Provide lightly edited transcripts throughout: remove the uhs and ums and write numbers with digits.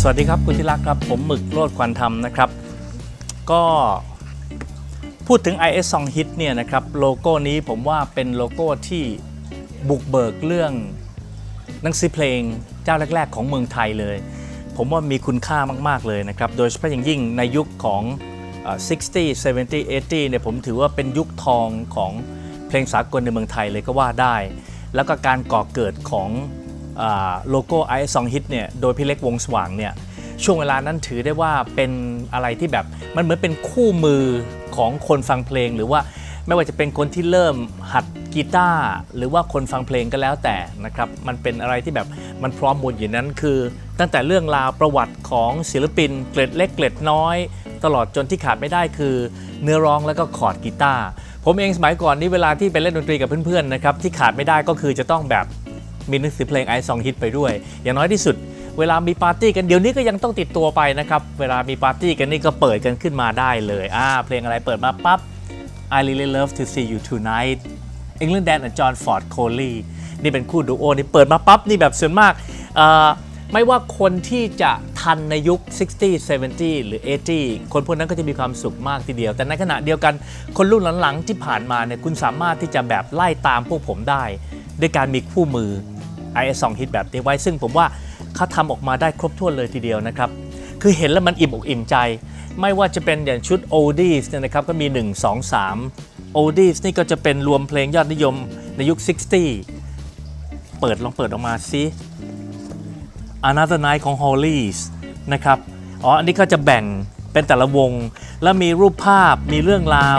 สวัสดีครับคุณที่รักครับผมหมึกโลดควันธรรมนะครับก็พูดถึง IS Song Hit เนี่ยนะครับโลโก้นี้ผมว่าเป็นโลโก้ที่บุกเบิกเรื่องหนังสือเพลงเจ้าแรกๆของเมืองไทยเลยผมว่ามีคุณค่ามากๆเลยนะครับโดยเฉพาะอย่างยิ่งในยุคของ60 70 80เนี่ยผมถือว่าเป็นยุคทองของเพลงสากลในเมืองไทยเลยก็ว่าได้แล้วก็การก่อเกิดของโลโก้ IS Song Hit เนี่ยโดยพี่เล็กวงสว่างเนี่ยช่วงเวลานั้นถือได้ว่าเป็นอะไรที่แบบมันเหมือนเป็นคู่มือของคนฟังเพลงหรือว่าไม่ว่าจะเป็นคนที่เริ่มหัดกีตาร์หรือว่าคนฟังเพลงก็แล้วแต่นะครับมันเป็นอะไรที่แบบมันพร้อมหมดอยู่นั้นคือตั้งแต่เรื่องราวประวัติของศิลปินเกล็ดเล็กเกล็ดน้อยตลอดจนที่ขาดไม่ได้คือเนื้อร้องแล้วก็คอร์ดกีตาร์ผมเองสมัยก่อนนี้เวลาที่ไปเล่นดนตรีกับเพื่อนๆนะครับที่ขาดไม่ได้ก็คือจะต้องแบบมีหนังสือเพลง IS Song Hit ไปด้วยอย่างน้อยที่สุดเวลามีปาร์ตี้กันเดี๋ยวนี้ก็ยังต้องติดตัวไปนะครับเวลามีปาร์ตี้กันนี่ก็เปิดกันขึ้นมาได้เลยเพลงอะไรเปิดมาปั๊บ I really love to see you tonight England Dan and John Ford Coley นี่เป็นคู่ดูโอนี่เปิดมาปั๊บนี่แบบส่วนมากไม่ว่าคนที่จะทันในยุค 60 70 หรือ 80 คนพวกนั้นก็จะมีความสุขมากทีเดียวแต่ในขณะเดียวกันคนรุ่นหลังๆที่ผ่านมาเนี่ยคุณสามารถที่จะแบบไล่ตามพวกผมได้ด้วยการมีคู่มือ IS Song Hit แบบนี้ไว้ซึ่งผมว่าเขาทำออกมาได้ครบถ้วนเลยทีเดียวนะครับคือเห็นแล้วมันอิ่มอกอิ่มใจไม่ว่าจะเป็นอย่างชุด Oldies เนี่ยนะครับก็มี1 2 3 Oldies นี่ก็จะเป็นรวมเพลงยอดนิยมในยุค 60 ลองเปิดออกมาซิ Another Night ของ Hollies นะครับอันนี้ก็จะแบ่งเป็นแต่ละวงแล้วมีรูปภาพมีเรื่องราว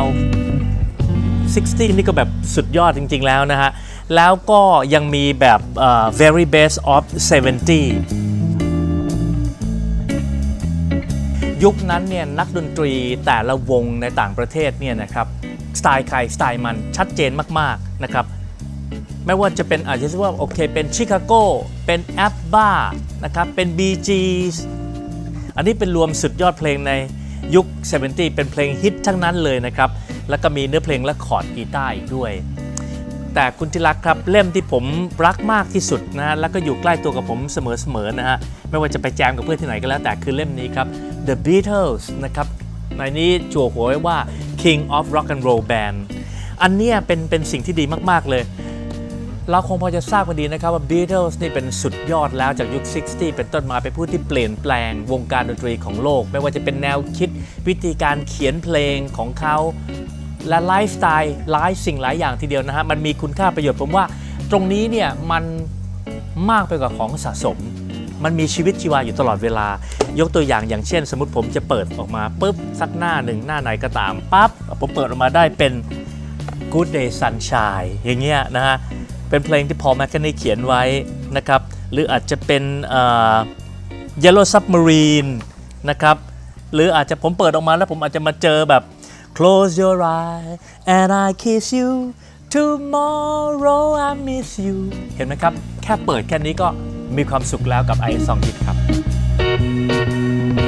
60 นี่ก็แบบสุดยอดจริงๆแล้วนะฮะแล้วก็ยังมีแบบ very best of 70 ยุคนั้นเนี่ยนักดนตรีแต่ละวงในต่างประเทศเนี่ยนะครับสไตล์ใครสไตล์มันชัดเจนมากๆนะครับไม่ว่าจะเป็นอาจจะว่าโอเคเป็นชิคาโกเป็นแอปบ้านะครับเป็น Bee Gees อันนี้เป็นรวมสุดยอดเพลงในยุค 70 เป็นเพลงฮิตทั้งนั้นเลยนะครับแล้วก็มีเนื้อเพลงและคอร์ดกีตาร์อีกด้วยแต่คุณที่รักครับเล่มที่ผมรักมากที่สุดนะฮะแล้วก็อยู่ใกล้ตัวกับผมเสมอๆนะฮะไม่ว่าจะไปแจมกับเพื่อนที่ไหนก็แล้วแต่คือเล่มนี้ครับ The Beatles นะครับในนี้จั่วหัวไว้ว่า King of Rock and Roll Band อันนี้เป็นสิ่งที่ดีมากๆเลยเราคงพอจะทราบกันดีนะครับว่า Beatles นี่เป็นสุดยอดแล้วจากยุค 60 เป็นต้นมาเป็นผู้ที่เปลี่ยนแปลงวงการดนตรีของโลกไม่ว่าจะเป็นแนวคิดวิธีการเขียนเพลงของเขาและไลฟ์สไตล์หลายสิ่งหลายอย่างทีเดียวนะฮะมันมีคุณค่าประโยชน์ผมว่าตรงนี้เนี่ยมันมากไปกว่าของสะสมมันมีชีวิตชีวาอยู่ตลอดเวลายกตัวอย่างเช่นสมมติผมจะเปิดออกมาปุ๊บสักหน้าหนึ่งหน้าไหนก็ตามปั๊บผมเปิดออกมาได้เป็น Good Day Sunshine อย่างเงี้ยนะฮะเป็นเพลงที่พอล แมคคาร์ทนีย์เขียนไว้นะครับหรืออาจจะเป็นYellow Submarine นะครับหรืออาจจะผมเปิดออกมาแล้วผมอาจจะมาเจอแบบ Close your eyes and I kiss you tomorrow I miss you เห็นไหมครับแค่เปิดแค่นี้ก็มีความสุขแล้วกับ IS Song Hit ครับ